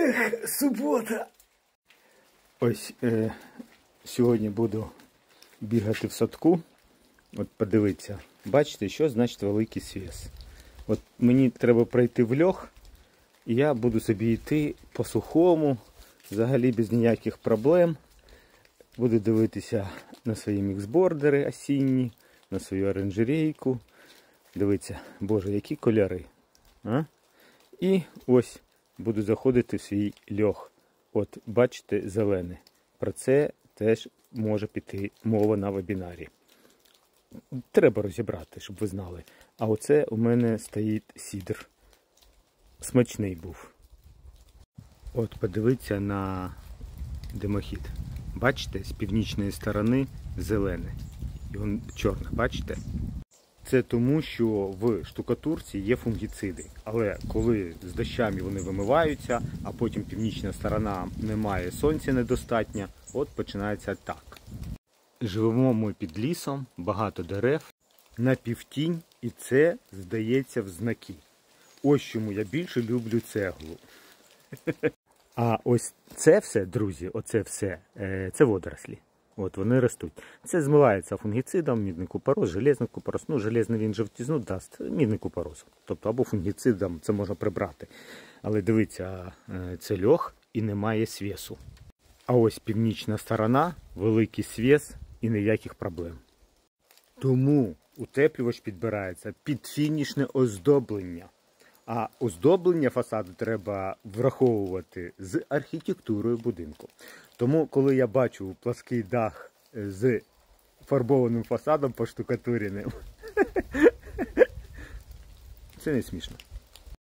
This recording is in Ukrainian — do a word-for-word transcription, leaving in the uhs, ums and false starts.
Ех, субота. Ось е, сьогодні буду бігати в садку. От подивіться. Бачите, що значить великий свіс. От мені треба пройти в льох, і я буду собі йти по сухому, взагалі без ніяких проблем. Буду дивитися на свої міксбордери осінні, на свою оранжерейку. Дивіться, боже, які кольори. А? І ось буду заходити в свій льох. От, бачите, зелене. Про це теж може піти мова на вебінарі. Треба розібрати, щоб ви знали. А оце у мене стоїть сідр. Смачний був. От, подивіться на димохід. Бачите, з північної сторони зелене. І він чорне, бачите? Це тому, що в штукатурці є фунгіциди. Але коли з дощами вони вимиваються, а потім північна сторона немає, сонця недостатньо, от починається так. Живемо ми під лісом, багато дерев, на півтінь, і це, здається, в знаки. Ось чому я більше люблю цеглу. А ось це все, друзі, оце все, це водорослі. От вони ростуть. Це змивається фунгіцидом, мідний купорос, железний купорос. Ну, железний він жовтізну дасть, мідний купорос. Тобто або фунгіцидом це можна прибрати. Але дивіться, це льох і немає свісу. А ось північна сторона, великий свіс і ніяких проблем. Тому утеплювач підбирається під фінішне оздоблення. А оздоблення фасаду треба враховувати з архітектурою будинку. Тому, коли я бачу плаский дах з фарбованим фасадом поштукатуреним, це не смішно.